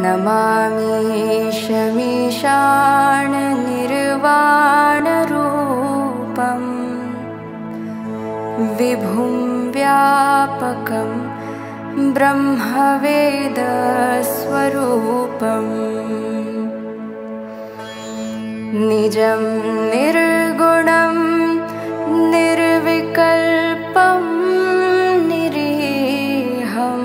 नमामि शमीशाननिर्वाणरूपं विभुं व्यापकं ब्रह्मवेदस्वरूपम् निजं निर्गुणं निर्विकल्पं निरीहं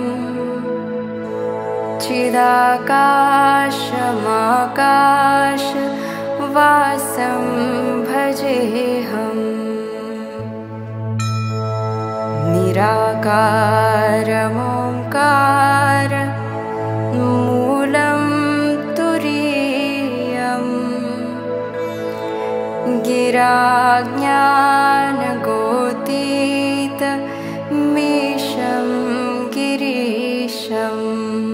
चिदाकाशमाकाशवासं भजेऽहम् निराकारमोङ्कार मूलं तुरीयम् गिराज्ञानगोतीतमीशं गिरीशम्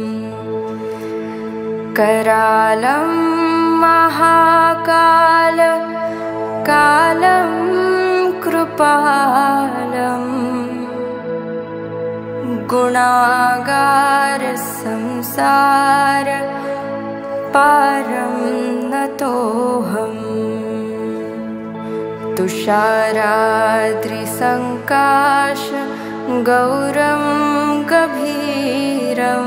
करालं महाकाल कालं कृपालं गुणागार संसार पारं नतोऽहम् तुषाराद्रिसङ्काश गौरं गभीरं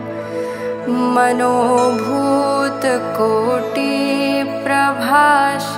मनोभूतकोटिप्रभास